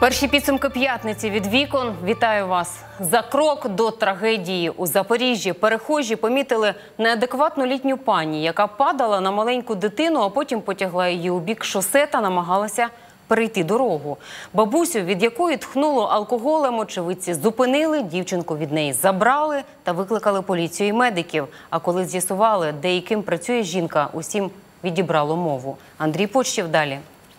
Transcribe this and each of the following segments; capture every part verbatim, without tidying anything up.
Перші підсумки п'ятниці від вікон. Вітаю вас. За крок до трагедії у Запоріжжі перехожі помітили неадекватну літню пані, яка падала на маленьку дитину, а потім потягла її у бік шосе та намагалася перейти дорогу. Бабусю, від якої тхнуло алкоголем, очевидці зупинили, дівчинку від неї забрали та викликали поліцію і медиків. А коли з'ясували, де і ким працює жінка, усім відібрало мову. Андрій Почтів далі.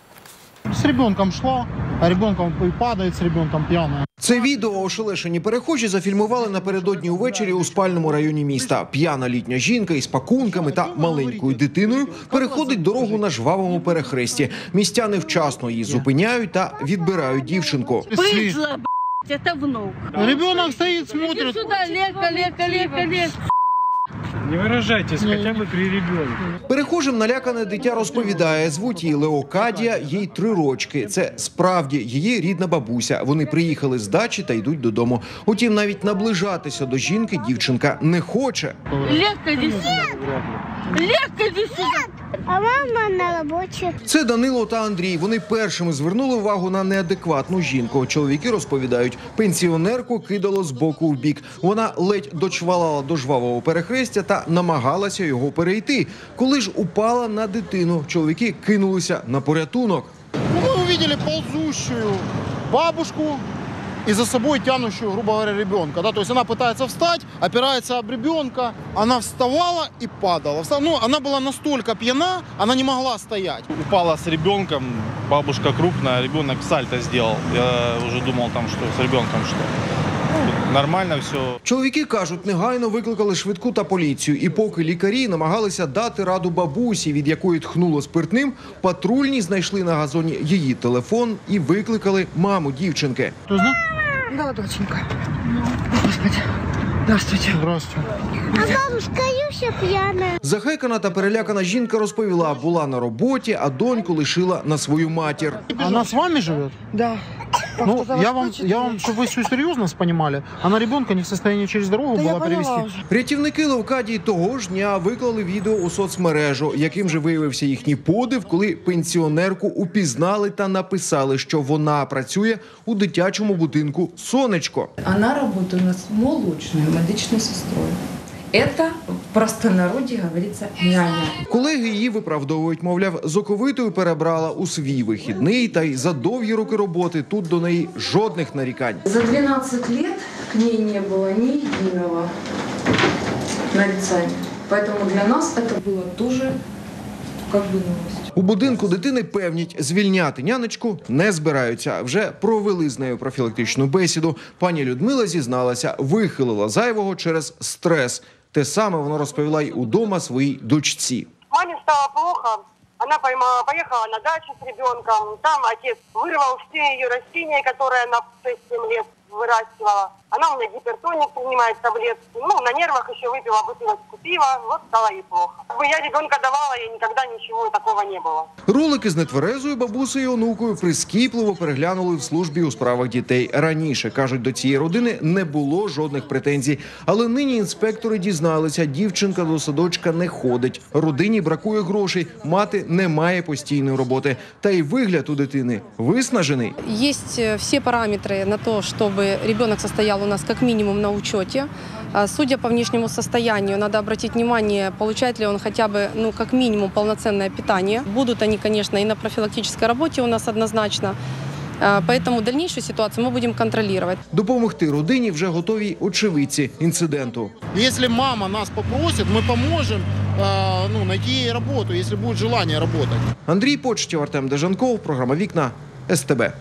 С ребенком шла, а ребенком падает, с ребенком пьяная. Це відео ошелешені перехожі зафільмували напередодні увечері у спальному районі міста. П'яна літня жінка із пакунками та маленькою дитиною переходить дорогу на жвавому перехресті. Містяни вчасно її зупиняють та відбирають дівчинку. Быдло, блядь, это внук. Ребенок стоит, смотрит. Иди сюда, Лека, Лека, Лека, Лека. Не выражайтесь, хотя бы при ребенке. Перехожим налякане дитя розповідає, звуть її Леокадія, їй три рочки. Це справді її рідна бабуся. Вони приїхали з дачі та йдуть додому. Утім, навіть наближатися до жінки дівчинка не хоче. Лека, иди сюда. Лека, иди сюда. А мама на роботі. Це Данило та Андрій. Вони першими звернули увагу на неадекватну жінку. Чоловіки розповідають, пенсіонерку кидало з боку в бік. Вона ледь дочвалала до жвавого перехрестя та намагалася його перейти. Коли ж упала на дитину, чоловіки кинулися на порятунок. Мы увидели ползущую бабушку и за собой тянущую, грубо говоря, ребенка. Да? То есть она пытается встать, опирается об ребенка. Она вставала и падала. Ну, она была настолько пьяна, она не могла стоять. Упала с ребенком, бабушка крупная, ребенок сальто сделал. Я уже думал, там, что с ребенком что. Ну, нормально все. Чоловіки кажуть, негайно викликали швидку та поліцію. І поки лікарі намагалися дати раду бабусі, від якої тхнуло спиртним, патрульні знайшли на газоні її телефон і викликали маму дівчинки. Ты знаешь? Да, доченька. Господи. Здравствуйте. Здравствуйте. А бабушка Юся п'яна. Захекана та перелякана жінка розповіла, була на роботі, а доньку лишила на свою матір. Она с вами живет? Да. Ну, я вам, я вам, чтобы вы все серьезно понимали, она ребенка не в состоянии через дорогу Да я была поняла перевести. уже. Рятівники Леокадії того ж дня виклали відео у соцмережу, яким же виявився їхній подив, коли пенсіонерку упізнали та написали, що вона працює у дитячому будинку «Сонечко». Она работает у нас молочной медичной сестрой. Это в простонародье говорится няня. Колеги її виправдовують, мовляв, з оковитою перебрала у свій вихідний, та й за довгі роки роботи тут до неї жодних нарікань. За двенадцать лет к ней не было ни единого нарицания. Поэтому для нас это было тоже как бы новость. У будинку дитини певнять, звільняти нянечку не збираються. Вже провели з нею профілактичну бесіду. Пані Людмила зізналася, вихилила зайвого через стрес. Те саме вона розповіла й удома своїй дочці. Маме стало плохо, она поехала на дачу с ребенком, там отец вырвал все ее растения, которые она шесть-семь лет выращивала. Она у меня гипертоник, принимает таблетки, ну, на нервах еще выпила бутылочку пива, вот стало ей плохо. Я ребенка давала, и никогда ничего такого не было. Ролики з нетверезою бабусею і онукою прискіпливо переглянули в службі у справах дітей. Раніше, кажуть, до цієї родини не було жодних претензій. Але нині інспектори дізналися, дівчинка до садочка не ходить. Родині бракує грошей, мати не має постійної роботи. Та й вигляд у дитини виснажений. Есть все параметры на то, чтобы ребенок состоял у нас как минимум на учете. Судя по внешнему состоянию, надо обратить внимание, получает ли он хотя бы, ну, как минимум полноценное питание. Будут они, конечно, и на профилактической работе у нас однозначно. Поэтому дальнейшую ситуацию мы будем контролировать. Допомогти родині вже готові очевидці інциденту. Если мама нас попросит, мы поможем э, ну, найти ей работу, если будет желание работать. Андрій Почтів, Артем Дежанков, програма «Вікна», ес те бе.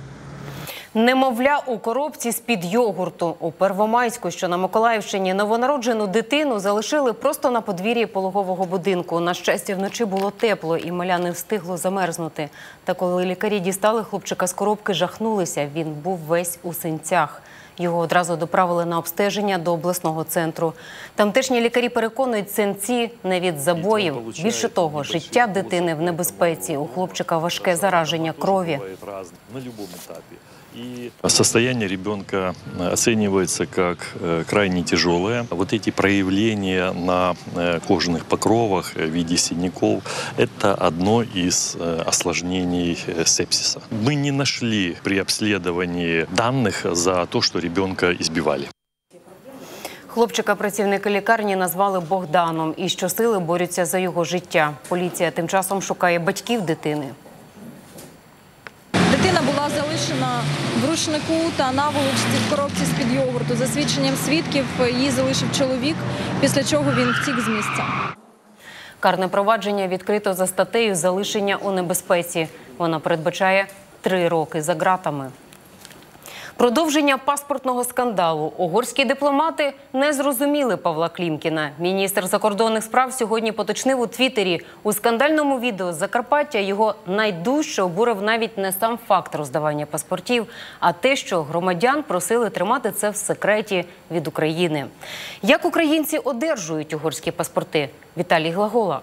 Немовля у коробці з-під йогурту. У Первомайську, що на Миколаївщині, новонароджену дитину залишили просто на подвір'ї пологового будинку. На щастя, вночі було тепло і маля не встигло замерзнути. Та коли лікарі дістали хлопчика з коробки, жахнулися. Він був весь у синцях. Його одразу доправили на обстеження до обласного центру. Тамтешні лікарі переконують, синці не від забоїв. Більше того, життя дитини в небезпеці. У хлопчика важке зараження крові. И состояние ребенка оценивается как крайне тяжелое. Вот эти проявления на кожаных покровах в виде синяков – это одно из осложнений сепсиса. Мы не нашли при обследовании данных за то, что ребенка избивали. Хлопчика працівники лікарні назвали Богданом і щосили борються за його життя. Поліція тим часом шукає батьків дитини. Дитина була залишена в рушнику та наволочці в коробці з-під йогурту. За свідченням свідків, її залишив чоловік, після чого він втік з місця. Карне провадження відкрито за статтею «Залишення у небезпеці». Вона передбачає три роки за ґратами. Продовження паспортного скандалу. Угорські дипломати не зрозуміли Павла Клімкіна. Міністр закордонних справ сьогодні поточнив у Твіттері. У скандальному відео з Закарпаття його найдужче обурив навіть не сам факт роздавання паспортів, а те, що громадян просили тримати це в секреті від України. Як українці одержують угорські паспорти? Віталій Глагола.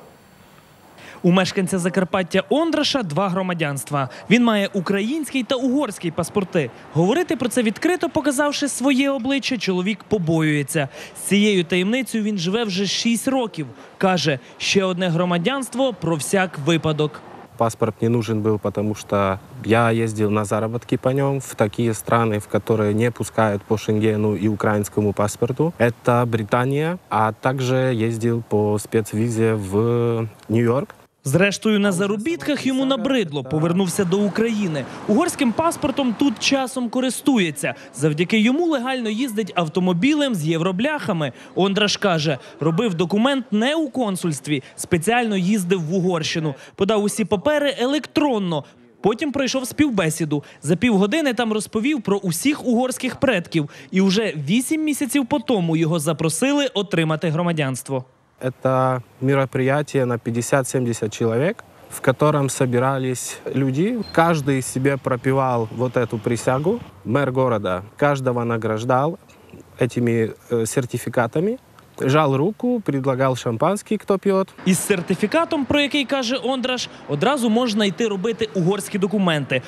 У мешканця Закарпаття Ондраша два громадянства. Він має український та угорський паспорти. Говорити про це відкрито, показавши своє обличчя, чоловік побоюється. З цією таємницею він живе вже шість років. Каже, ще одне громадянство про всяк випадок. Паспорт не нужен был, потому что я ездил на заработки по нем в такие страны, в которые не пускают по Шенгену и украинскому паспорту. Это Британия, а также ездил по спецвизе в Нью-Йорк. Зрештою, на заробітках йому набридло, повернувся до України. Угорським паспортом тут часом користується. Завдяки йому легально їздить автомобілем з євробляхами. Ондраш каже, робив документ не у консульстві, спеціально їздив в Угорщину. Подав усі папери електронно. Потім пройшов співбесіду. За півгодини там розповів про усіх угорських предків. І вже вісім місяців по тому його запросили отримати громадянство. Это мероприятие на пятьдесят-семьдесят человек, в котором собирались люди. Каждый себе пропевал вот эту присягу. Мэр города каждого награждал этими э, сертификатами. Жал руку, предлагав шампанський, хто п'є. Із сертифікатом, про який каже Ондраш, одразу можна йти робити угорські документи.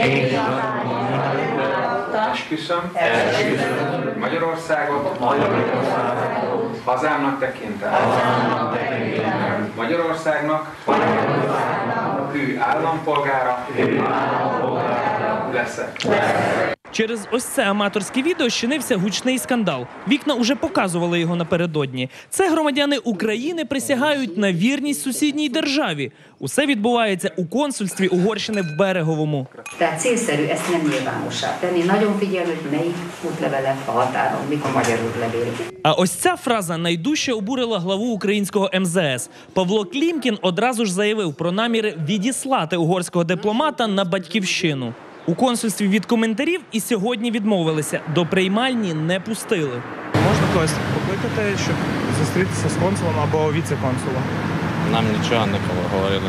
Esküszöm, Magyarországot hazámnak tekintem. Magyarországnak hű állampolgára leszek. Через ось це аматорське відео щинився гучний скандал. Вікна уже показували його напередодні. Це громадяни України присягають на вірність сусідній державі. Усе відбувається у консульстві Угорщини в Береговому. Tehát célszerű ezt nem nyilvánossá tenni. Nagyon figyelni, hogy melyik útlevelek a határon, mik a magyar útlevél. А ось ця фраза найдужче обурила главу українського ем зе ес. Павло Клімкін одразу ж заявив про наміри відіслати угорського дипломата на батьківщину. У консульстві від коментарів і сьогодні відмовилися. До приймальні не пустили. Можна когось покликати, щоб зустрітися з консулом або віце-консулом? Нам нічого не говорили.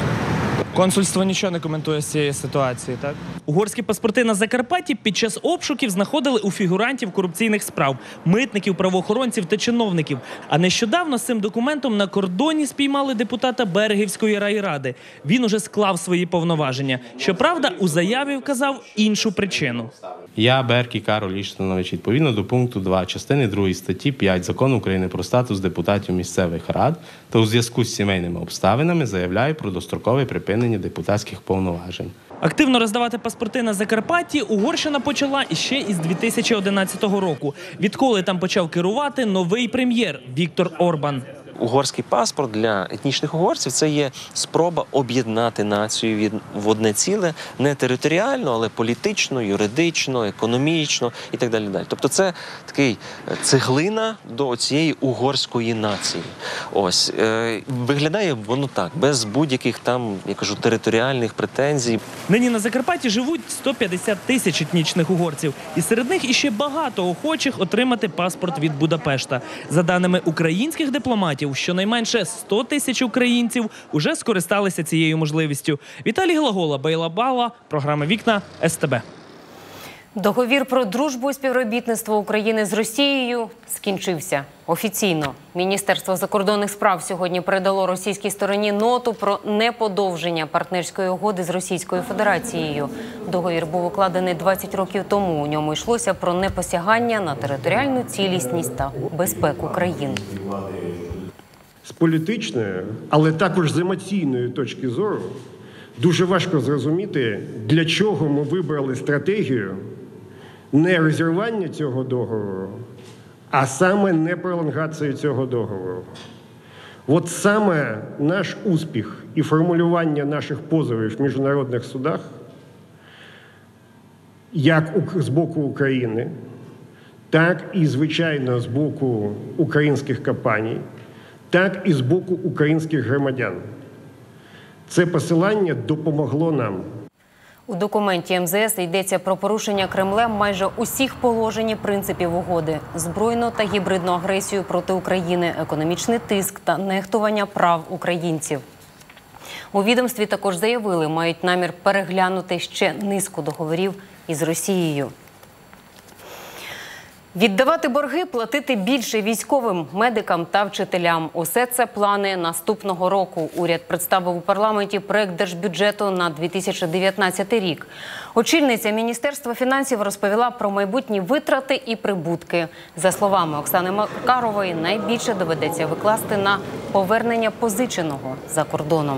Консульство нічого не коментує з цієї ситуації, так? Угорські паспорти на Закарпатті під час обшуків знаходили у фігурантів корупційних справ, митників, правоохоронців та чиновників. А нещодавно з цим документом на кордоні спіймали депутата Берегівської райради. Він уже склав свої повноваження. Щоправда, у заяві вказав іншу причину. Я, Беркій Кароль Іштванович, відповідно до пункту два частини другої статті п'ять Закону України про статус депутатів місцевих рад та у зв'язку з сімейними обставинами заявляю про дострокове припинення депутатських повноважень. Активно роздавати паспорти на Закарпатті Угорщина почала іще із дві тисячі одинадцятого року, відколи там почав керувати новий прем'єр Віктор Орбан. Угорський паспорт для етнічних угорців – це є спроба об'єднати націю в одне ціле, не територіально, але політично, юридично, економічно і так далі. Тобто це такий цеглина до цієї угорської нації. Ось, е, виглядає воно так, без будь-яких там, я кажу, територіальних претензій. Нині на Закарпатті живуть сто п'ятдесят тисяч етнічних угорців. І серед них іще багато охочих отримати паспорт від Будапешта. За даними українських дипломатів, щонайменше сто тисяч українців уже скористалися цією можливістю. Віталій Глагола, Бейла Бала, програма «Вікна», ес те бе. Договір про дружбу і співробітництво України з Росією скінчився офіційно. Міністерство закордонних справ сьогодні передало російській стороні ноту про неподовження партнерської угоди з Російською Федерацією. Договір був укладений двадцять років тому. У ньому йшлося про непосягання на територіальну цілісність та безпеку країн. З політичної, але також з емоційної точки зору, дуже важко зрозуміти, для чого ми вибрали стратегію не розірвання цього договору, а саме не пролонгації цього договору. От саме наш успіх і формулювання наших позовів в міжнародних судах, як з боку України, так і, звичайно, з боку українських компаній, так і з боку українських громадян. Це посилання допомогло нам. У документі ем зе ес йдеться про порушення Кремлем майже усіх положень і принципів угоди, збройну та гібридну агресію проти України, економічний тиск та нехтування прав українців. У відомстві також заявили, мають намір переглянути ще низку договорів із Росією. Віддавати борги, платити більше військовим, медикам та вчителям – усе це плани наступного року. Уряд представив у парламенті проект держбюджету на дві тисячі дев'ятнадцятий рік. Очільниця Міністерства фінансів розповіла про майбутні витрати і прибутки. За словами Оксани Маркарової, найбільше доведеться викласти на повернення позиченого за кордоном.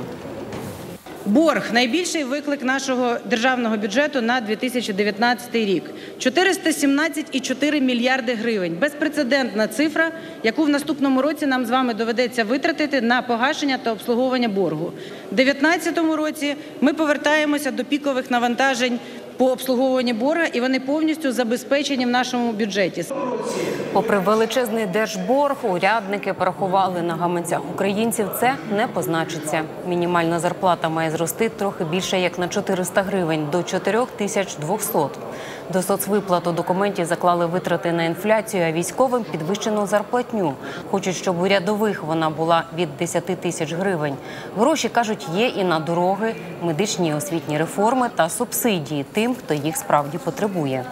Борг – найбільший виклик нашого державного бюджету на дві тисячі дев'ятнадцятий рік. чотириста сімнадцять цілих чотири мільярди гривень. Безпрецедентна цифра, яку в наступному році нам з вами доведеться витратити на погашення та обслуговування боргу. У дві тисячі дев'ятнадцятому році ми повертаємося до пікових навантажень по обслуговуванню борга, і вони повністю забезпечені в нашому бюджеті. Попри величезний держборг, урядники порахували на гаманцях українців, це не позначиться. Мінімальна зарплата має зрости трохи більше як на чотириста гривень, до чотири тисячі двісті. До соцвиплат у документі заклали витрати на інфляцію, а військовим – підвищену зарплатню. Хочуть, щоб у рядових вона була від десяти тисяч гривень. Гроші, кажуть, є і на дороги, медичні і освітні реформи та субсидії тим, хто їх справді потребує.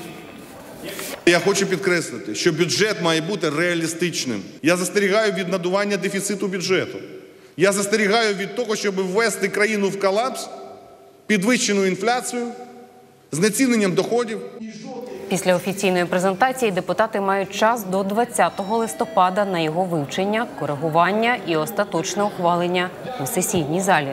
Я хочу підкреслити, що бюджет має бути реалістичним. Я застерігаю від надування дефіциту бюджету. Я застерігаю від того, щоб ввести країну в колапс, підвищену інфляцію, знеціненням доходів. Після офіційної презентації депутати мають час до двадцятого листопада на його вивчення, коригування і остаточне ухвалення у сесійній залі.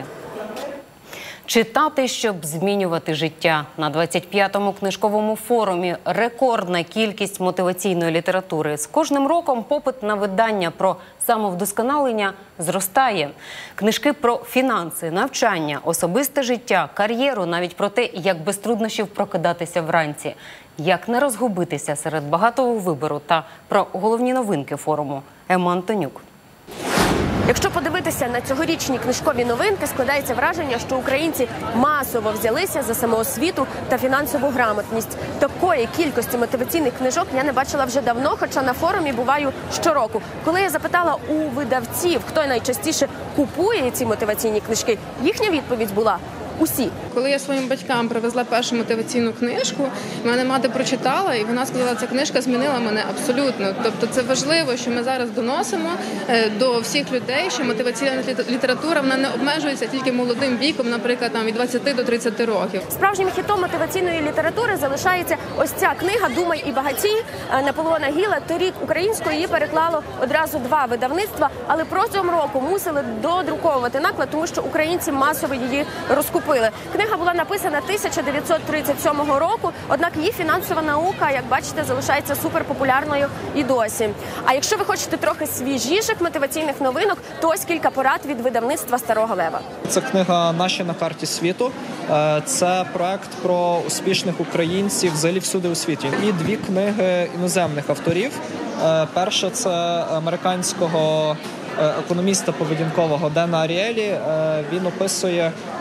Читати, щоб змінювати життя. На двадцять п'ятому книжковому форумі рекордна кількість мотиваційної літератури. З кожним роком попит на видання про самовдосконалення зростає. Книжки про фінанси, навчання, особисте життя, кар'єру, навіть про те, як без труднощів прокидатися вранці. Як не розгубитися серед багатого вибору та про головні новинки форуму. Ема Антонюк. Якщо подивитися на цьогорічні книжкові новинки, складається враження, що українці масово взялися за самоосвіту та фінансову грамотність. Такої кількості мотиваційних книжок я не бачила вже давно, хоча на форумі буваю щороку. Коли я запитала у видавців, хто найчастіше купує ці мотиваційні книжки, їхня відповідь була – усі. Коли я своїм батькам привезла першу мотиваційну книжку, мене мати прочитала, і вона сказала, ця книжка змінила мене абсолютно. Тобто це важливо, що ми зараз доносимо до всіх людей, що мотиваційна література, вона не обмежується тільки молодим віком, наприклад, там від двадцяти до тридцяти років. Справжнім хітом мотиваційної літератури залишається ось ця книга «Думай і багатій» Наполеона Гіла. Торік українською її переклало одразу два видавництва, але протягом року мусили додруковувати наклад, тому що українці масово її розкупили. Книга була написана тисяча дев'ятсот тридцять сьомого року, однак її фінансова наука, як бачите, залишається суперпопулярною і досі. А якщо ви хочете трохи свіжіших мотиваційних новинок, то ось кілька порад від видавництва «Старого Лева». Це книга «Наші на карті світу». Це проект про успішних українців взагалі всюди у світі. І дві книги іноземних авторів. Перша – це американського економіста поведінкового Дена Аріелі. Він описує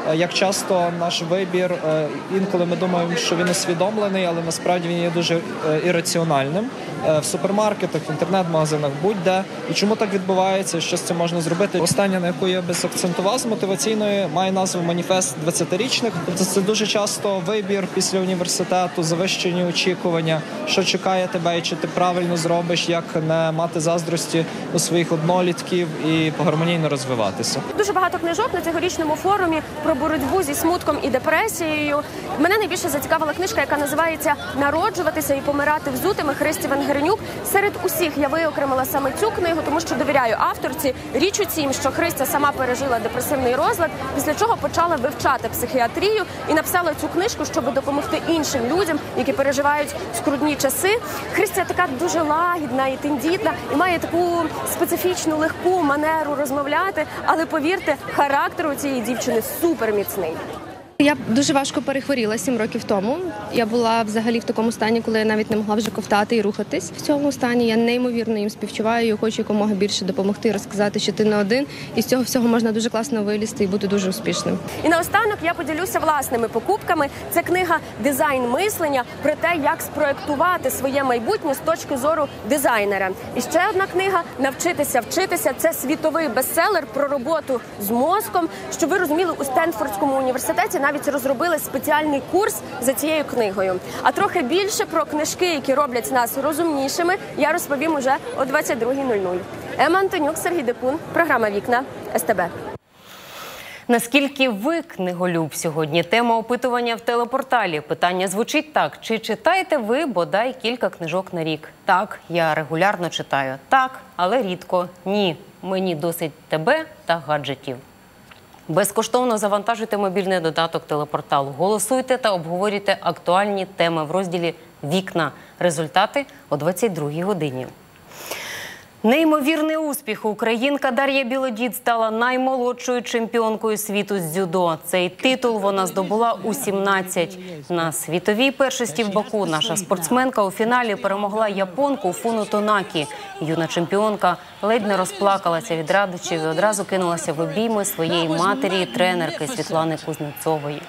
як часто наш вибір, інколи ми думаємо, що він усвідомлений, але насправді він є дуже ірраціональним. В супермаркетах, в інтернет-магазинах, будь-де. І чому так відбувається, що з цим можна зробити? Остання, на яку я би акцентував з мотиваційної, має назву «Маніфест двадцятирічних». Тобто це дуже часто вибір після університету, завищені очікування, що чекає тебе і чи ти правильно зробиш, як не мати заздрості у своїх однолітків і гармонійно розвиватися. Дуже багато книжок на цьогорічному форумі про боротьбу зі смутком і депресією. Мене найбільше зацікавила книжка, яка називається «Народжуватися і помирати взутими» Христі Венгеренюк. Серед усіх я виокремила саме цю книгу, тому що довіряю авторці. Річ у тім, що Христя сама пережила депресивний розлад, після чого почала вивчати психіатрію і написала цю книжку, щоб допомогти іншим людям, які переживають скрутні часи. Христя така дуже лагідна і тендітна, і має таку специфічну, легку манеру розмовляти, але повірте, характер у цієї дівчини суперміцний. Я дуже важко перехворіла сім років тому. Я була взагалі в такому стані, коли я навіть не могла вже ковтати і рухатись. В цьому стані я неймовірно їм співчуваю і хочу якомога більше допомогти, розказати, що ти не один. І з цього всього можна дуже класно вилізти і бути дуже успішним. І наостанок я поділюся власними покупками. Це книга «Дизайн мислення» про те, як спроектувати своє майбутнє з точки зору дизайнера. І ще одна книга «Навчитися вчитися». Це світовий бестселер про роботу з мозком. Щоб ви розуміли, у Стенфордському університеті навіть розробили спеціальний курс за цією книгою. А трохи більше про книжки, які роблять нас розумнішими, я розповім уже о двадцять другій нуль нуль. Ема Антонюк, Сергій Декун, програма «Вікна», ес те бе. Наскільки ви книголюб сьогодні? Тема опитування в телепорталі. Питання звучить так. Чи читаєте ви бодай кілька книжок на рік? Так, я регулярно читаю. Так, але рідко. Ні, мені досить тебе та гаджетів. Безкоштовно завантажуйте мобільний додаток телепорталу. Голосуйте та обговорюйте актуальні теми в розділі «Вікна». Результати о двадцять другій годині. Неймовірний успіх. Українка Дар'я Білодід стала наймолодшою чемпіонкою світу з дзюдо. Цей титул вона здобула у сімнадцять. На світовій першості в Баку наша спортсменка у фіналі перемогла японку Фуну Тонакі. Юна чемпіонка ледь не розплакалася від радощів і одразу кинулася в обійми своєї матері і тренерки Світлани Кузнецової.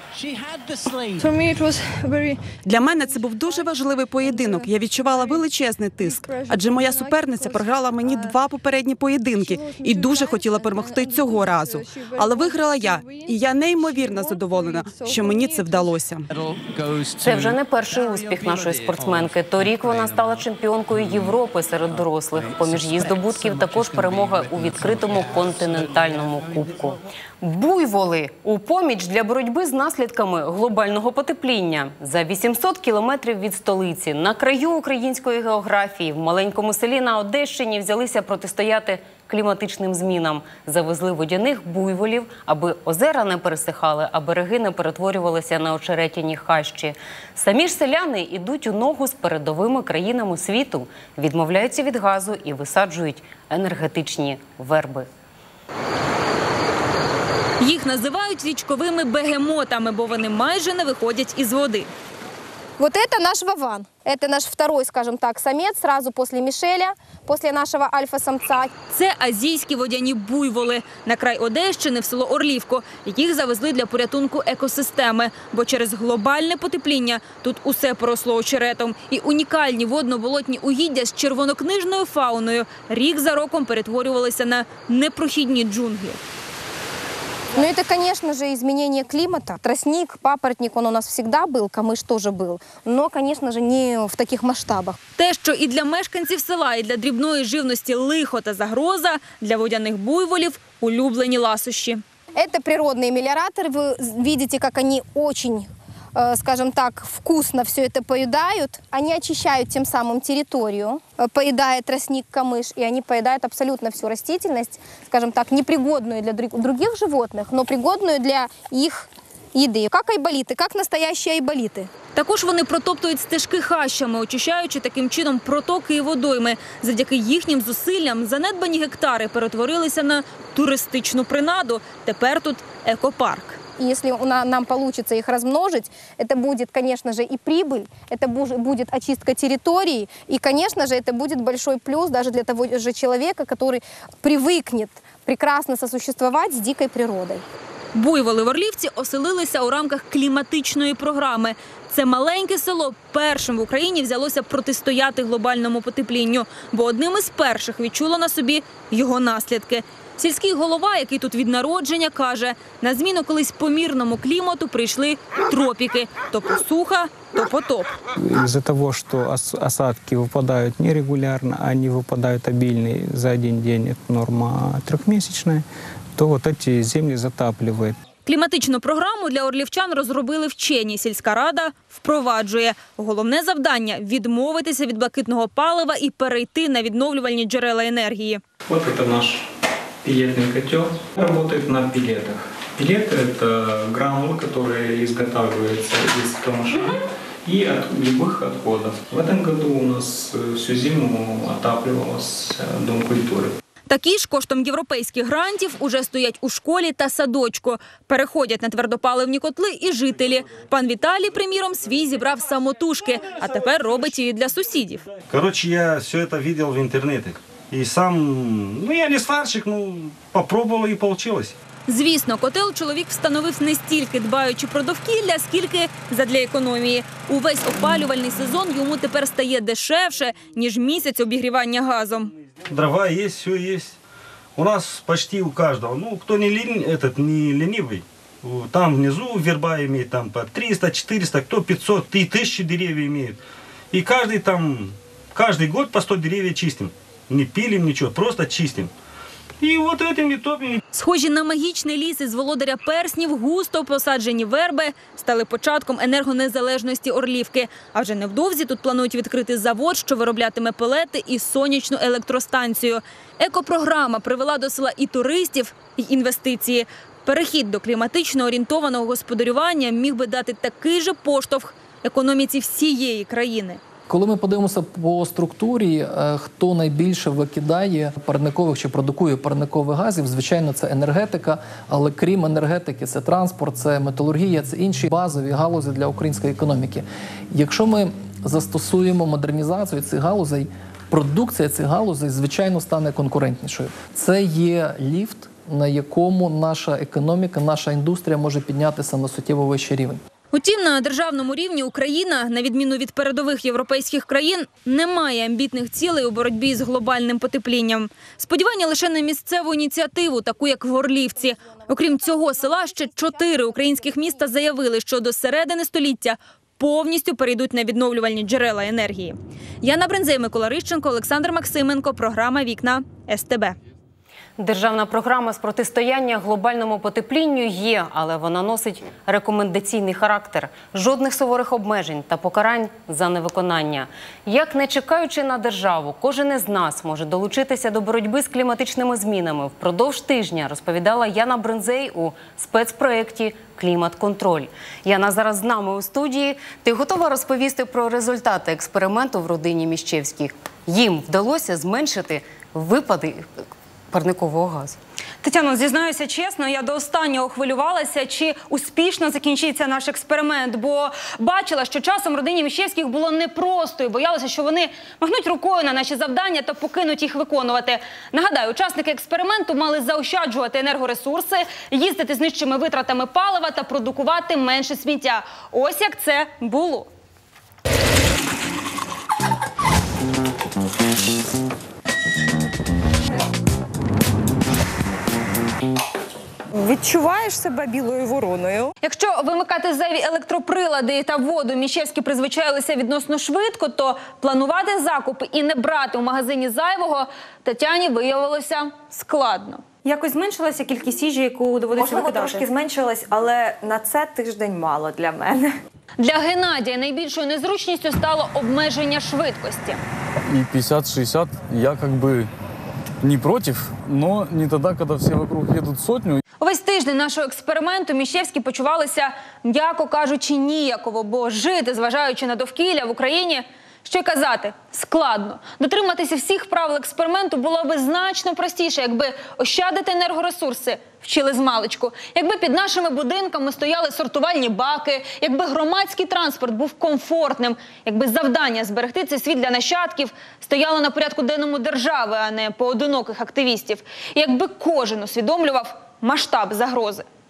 Для мене це був дуже важливий поєдинок. Я відчувала величезний тиск, адже моя суперниця програла мені два попередні поєдинки і дуже хотіла перемогти цього разу. Але виграла я, і я неймовірно задоволена, що мені це вдалося. Це вже не перший успіх нашої спортсменки. Торік вона стала чемпіонкою Європи серед дорослих. Поміж її здобутків також перемога у відкритому континентальному кубку. Буйволи у поміч для боротьби з наслідками глобального потепління. За вісімсот кілометрів від столиці, на краю української географії, в маленькому селі на Одещині взялися протистояти кліматичним змінам. Завезли водяних буйволів, аби озера не пересихали, а береги не перетворювалися на очеретяні хащі. Самі ж селяни йдуть у ногу з передовими країнами світу, відмовляються від газу і висаджують енергетичні верби. Їх називають річковими бегемотами, бо вони майже не виходять із води. Вот это наш Вован. Это наш второй, скажем так, самец, сразу после Мишеля, после нашего альфа-самца. Це азійські водяні буйволи на край Одещини в село Орлівко. Їх завезли для порятунку екосистеми, бо через глобальне потепління тут усе поросло очеретом. І унікальні водно-болотні угіддя з червонокнижною фауною рік за роком перетворювалися на непрохідні джунглі. Ну, это, конечно же, изменение климата. Тростник, папоротник, он у нас всегда был, камыш тоже был. Но, конечно же, не в таких масштабах. Те, що і для мешканців села, і для дрібної живності лихо та загроза, для водяних буйволів – улюблені ласощі. Это природные мелиораторы. Вы видите, как они очень, скажем так, вкусно все это поедают. Они очищают тем самым территорию, поедая тростник, камыш, и они поедают абсолютно всю растительность, скажем так, непригодную для других животных, но пригодную для их еды. Как айболиты, как настоящие айболиты. Також вони протоптують стежки хащами, очищаючи таким чином протоки і водойми. Завдяки їхнім зусиллям занедбані гектари перетворилися на туристичну принаду. Тепер тут екопарк. Если нам получится их размножить, это будет, конечно же, и прибыль, это будет очистка территории, и, конечно же, это будет большой плюс даже для того же человека, который привыкнет прекрасно сосуществовать с дикой природой. Буйволи в Орлівці оселилися у рамках кліматичної програми. Це маленьке село першим в Україні взялося протистояти глобальному потеплінню, бо одним із перших відчуло на собі його наслідки. Сільський голова, який тут від народження, каже, на зміну колись помірному клімату прийшли тропіки. То посуха, то потоп. Из-за того, что осадки выпадают нерегулярно, они выпадают обильные за один день, это норма трехмесячная, то вот эти земли затапливает. Кліматичну програму для орлівчан розробили вчені. Сільська рада впроваджує. Головне завдання – відмовитися від блакитного палива і перейти на відновлювальні джерела енергії. Вот это наш пилетный котел. Работает на пилетах. Пилеты – это гранулы, которые изготавливаются из камыша и от любых отходов. В этом году у нас всю зиму отапливалась дом культуры. Такі ж коштом європейських грантів уже стоять у школі та садочку. Переходять на твердопаливні котли і жителі. Пан Віталій, приміром, свій зібрав самотужки, а тепер робить її для сусідів. Короче, я все это видел в интернете. И сам, ну я не сварщик, ну попробовал и получилось. Звісно, котел чоловік встановив не стільки дбаючи про довкілля, скільки задля економії. Увесь опалювальний сезон йому тепер стає дешевше, ніж місяць обігрівання газом. Дрова есть, все есть. У нас почти у каждого. Ну, кто не, лень, этот, не ленивый, там внизу верба имеет там по триста, четыреста, кто пятьсот, и тысячи деревьев имеет. И каждый там, каждый год по сто деревьев чистим. Не пилим ничего, просто чистим. І от этим і топим. Схожі на магічний ліс із володаря перснів, густо посаджені верби стали початком енергонезалежності Орлівки. А вже невдовзі тут планують відкрити завод, що вироблятиме пелети і сонячну електростанцію. Екопрограма привела до села і туристів, і інвестиції. Перехід до кліматично орієнтованого господарювання міг би дати такий же поштовх економіці всієї країни. Коли ми подивимося по структурі, хто найбільше викидає парникових чи продукує парникових газів, звичайно, це енергетика, але крім енергетики, це транспорт, це металургія, це інші базові галузі для української економіки. Якщо ми застосуємо модернізацію цих галузей, продукція цих галузей, звичайно, стане конкурентнішою. Це є ліфт, на якому наша економіка, наша індустрія може піднятися на суттєво вищий рівень. Утім, на державному рівні Україна, на відміну від передових європейських країн, не має амбітних цілей у боротьбі з глобальним потеплінням. Сподівання лише на місцеву ініціативу, таку як в Орлівці. Окрім цього села, ще чотири українських міста заявили, що до середини століття повністю перейдуть на відновлювальні джерела енергії. Яна Бринзей, Микола Рищенко, Олександр Максименко. Програма «Вікна» ес те бе. Державна програма з протистояння глобальному потеплінню є, але вона носить рекомендаційний характер. Жодних суворих обмежень та покарань за невиконання. Як не чекаючи на державу, кожен із нас може долучитися до боротьби з кліматичними змінами. Впродовж тижня розповідала Яна Бринзей у спецпроєкті «Клімат-контроль». Яна зараз з нами у студії. Ти готова розповісти про результати експерименту в родині Міщевських? Їм вдалося зменшити випади парникового газу. Тетяно, зізнаюся чесно, я до останнього хвилювалася, чи успішно закінчиться наш експеримент, бо бачила, що часом родині Міщевських було непросто і боялася, що вони махнуть рукою на наші завдання та покинуть їх виконувати. Нагадаю, учасники експерименту мали заощаджувати енергоресурси, їздити з нижчими витратами палива та продукувати менше сміття. Ось як це було. Відчуваєш себе білою вороною? Якщо вимикати зайві електроприлади та воду Міщевські призвичаїлися відносно швидко, то планувати закупи і не брати у магазині зайвого Тетяні виявилося складно. Якось зменшилася кількість їжі, яку доводиться Можливо, викидати? трошки зменшилась, але на це тиждень мало для мене. Для Геннадія найбільшою незручністю стало обмеження швидкості. И пятьдесят-шестьдесят я как бы не против, но не тогда, когда все вокруг едут сотню. Увесь тиждень нашого експерименту Міщевські почувалися, м'яко кажучи, ніяково, бо жити, зважаючи на довкілля в Україні, що й казати, складно. Дотриматися всіх правил експерименту було би значно простіше, якби ощадити енергоресурси вчили змалечку, якби під нашими будинками стояли сортувальні баки, якби громадський транспорт був комфортним, якби завдання зберегти цей світ для нащадків стояло на порядку денному держави, а не поодиноких активістів, і якби кожен усвідомлював масштаб загрози.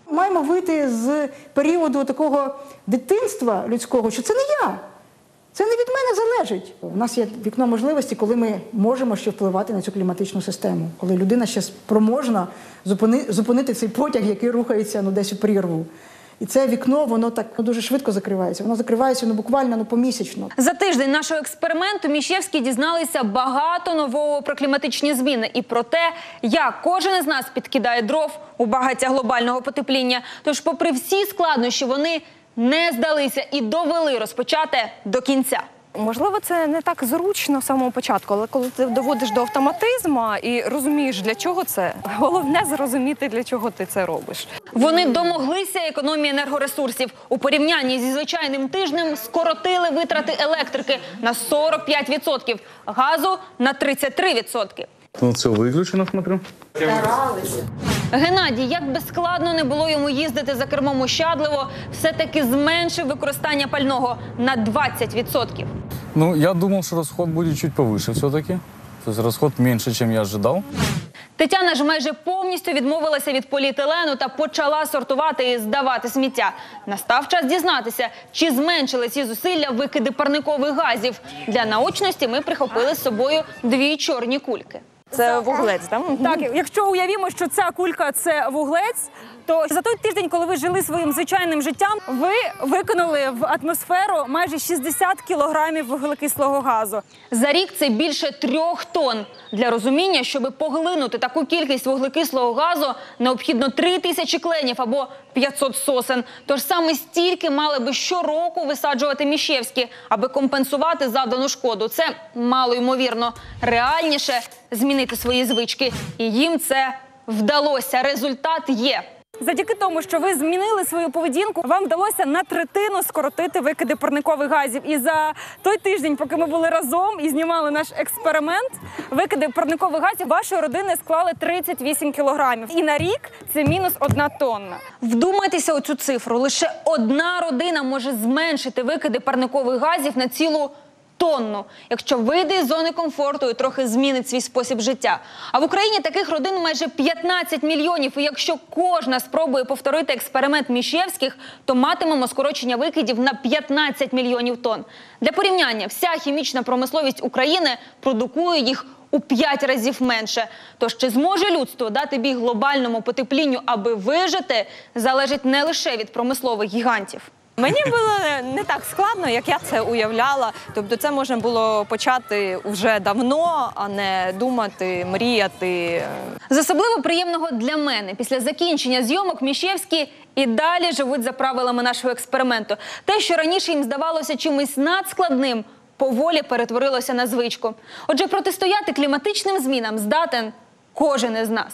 Маємо вийти з періоду такого дитинства людського, що це не я. Це не від мене залежить. У нас є вікно можливості, коли ми можемо ще впливати на цю кліматичну систему. Коли людина ще спроможна зупини, зупинити цей потяг, який рухається ну, десь у прірву. І це вікно, воно так ну, дуже швидко закривається. Воно закривається ну, буквально ну, помісячно. За тиждень нашого експерименту Міщевські дізналися багато нового про кліматичні зміни і про те, як кожен із нас підкидає дров у багаття глобального потепління. Тож, попри всі складнощі, вони не здалися і довели розпочати до кінця. Можливо, це не так зручно з самого початку, але коли ти доводиш до автоматизму і розумієш, для чого це, головне зрозуміти, для чого ти це робиш. Вони домоглися економії енергоресурсів. У порівнянні зі звичайним тижнем скоротили витрати електрики на сорок п'ять відсотків, газу на тридцять три відсотки. Ну, це виключено, смотрю. Старалися. Геннадій, як би складно не було йому їздити за кермом ощадливо, все-таки зменшив використання пального на двадцять відсотків. Ну, я думал, что расход будет чуть повыше все-таки. То есть расход меньше, чем я ожидал. Тетяна ж майже повністю відмовилася від поліетилену та почала сортувати і здавати сміття. Настав час дізнатися, чи зменшили ці зусилля викиди парникових газів. Для наочності ми прихопили з собою дві чорні кульки. Це вуглець, так? Так, якщо уявімо, що ця кулька – це вуглець, то за той тиждень, коли ви жили своїм звичайним життям, ви викинули в атмосферу майже шістдесят кілограмів вуглекислого газу. За рік це більше трьох тонн. Для розуміння, щоб поглинути таку кількість вуглекислого газу, необхідно три тисячі кленів або п'ятсот сосен. Тож саме стільки мали би щороку висаджувати Міщевські, аби компенсувати завдану шкоду. Це мало ймовірно. Реальніше змінити свої звички. І їм це вдалося. Результат є. Завдяки тому, що ви змінили свою поведінку, вам вдалося на третину скоротити викиди парникових газів. І за той тиждень, поки ми були разом і знімали наш експеримент, викиди парникових газів вашої родини склали тридцять вісім кілограмів. І на рік це мінус одна тонна. Вдумайтеся у цю цифру. Лише одна родина може зменшити викиди парникових газів на цілу тонну, якщо вийде із зони комфорту і трохи змінить свій спосіб життя. А в Україні таких родин майже п'ятнадцять мільйонів. І якщо кожна спробує повторити експеримент Міщевських, то матимемо скорочення викидів на п'ятнадцять мільйонів тонн. Для порівняння, вся хімічна промисловість України продукує їх у п'ять разів менше. Тож чи зможе людство дати бій глобальному потеплінню, аби вижити, залежить не лише від промислових гігантів. Мені було не так складно, як я це уявляла. Тобто це можна було почати вже давно, а не думати, мріяти. З особливо приємного для мене. Після закінчення зйомок Міщевські і далі живуть за правилами нашого експерименту. Те, що раніше їм здавалося чимось надскладним, поволі перетворилося на звичку. Отже, протистояти кліматичним змінам здатен кожен із нас.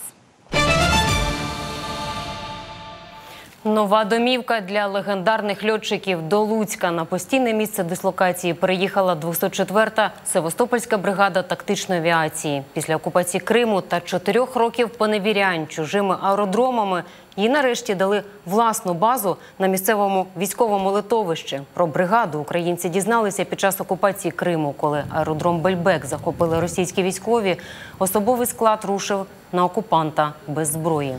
Нова домівка для легендарних льотчиків до Луцька. На постійне місце дислокації переїхала двохсот четверта Севастопольська бригада тактичної авіації. Після окупації Криму та чотирьох років поневірянь чужими аеродромами їй нарешті дали власну базу на місцевому військовому литовищі. Про бригаду українці дізналися під час окупації Криму, коли аеродром Бельбек захопили російські військові. Особовий склад рушив на окупанта без зброї.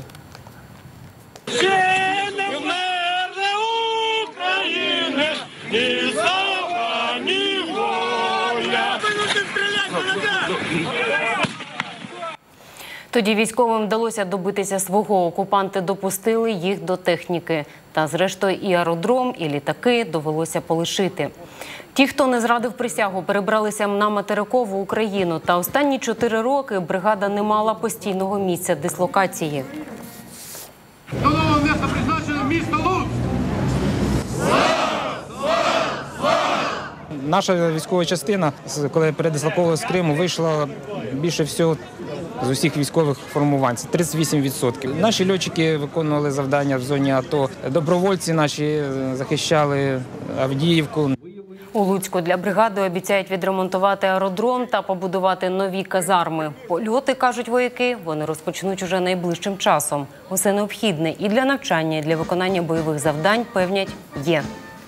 Тоді військовим вдалося добитися свого. Окупанти допустили їх до техніки. Та зрештою і аеродром, і літаки довелося полишити. Ті, хто не зрадив присягу, перебралися на материкову Україну. Та останні чотири роки бригада не мала постійного місця дислокації. До нового місця призначено місто Луцьк! Наша військова частина, коли передислоковувалася з Криму, вийшла більше всього з усіх військових формувань. Це тридцять вісім відсотків. Наші льотчики виконували завдання в зоні АТО. Добровольці наші захищали Авдіївку. У Луцьку для бригади обіцяють відремонтувати аеродром та побудувати нові казарми. Польоти, кажуть вояки, вони розпочнуть уже найближчим часом. Усе необхідне і для навчання, і для виконання бойових завдань, певнять, є.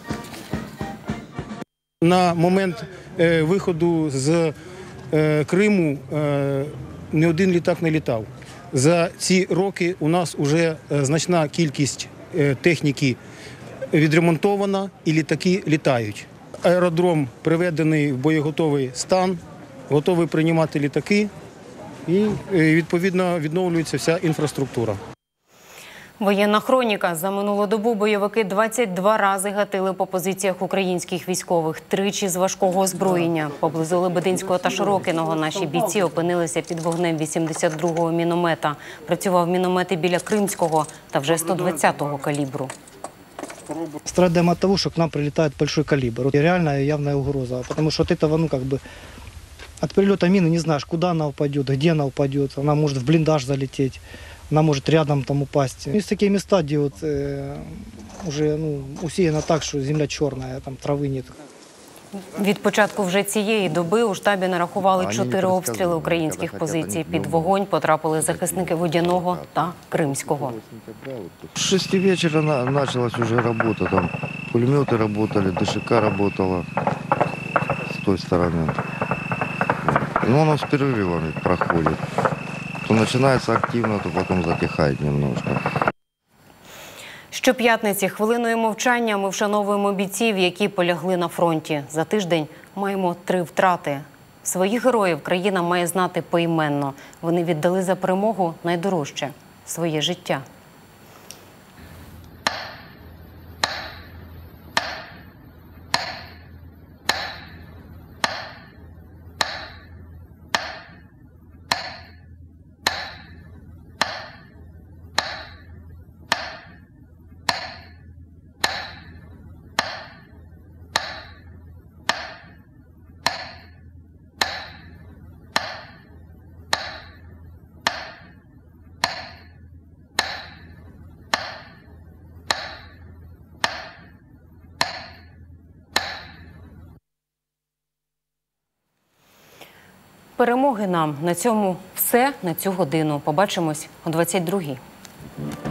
На момент е, виходу з е, Криму е, ні один літак не літав. За ці роки у нас вже значна кількість е, техніки відремонтована і літаки літають. Аеродром приведений в боєготовий стан, готовий приймати літаки і, е, відповідно, відновлюється вся інфраструктура. Воєнна хроніка. За минулу добу бойовики двадцять два рази гатили по позиціях українських військових, тричі з важкого озброєння. Поблизу Лебединського та Широкиного наші бійці опинилися під вогнем вісімдесят другого міномета. Працював міномет і біля Кримського та вже сто двадцятого калібру. Страдаем от того, что к нам прилетает большой калибр. Вот реальная явная угроза. Потому что от этого, ну как бы, от прилета мины не знаешь, куда она упадет, где она упадет. Она может в блиндаж залететь, она может рядом там упасть. Есть такие места, где вот, э, уже ну, усеяно так, что земля черная, там травы нет. Від початку вже цієї доби у штабі нарахували чотири обстріли українських позицій. Під вогонь потрапили захисники Водяного та Кримського. С шести вечера на, началась уже работа. Там пулеметы работали, ДШК работала с той стороны. Но оно с перерывами проходит. То начинается активно, то потом затихает немножко. Щоп'ятниці хвилиною мовчання ми вшановуємо бійців, які полягли на фронті. За тиждень маємо три втрати. Своїх героїв країна має знати поіменно. Вони віддали за перемогу найдорожче – своє життя. Перемоги нам. На цьому все на цю годину. Побачимось о двадцять другій.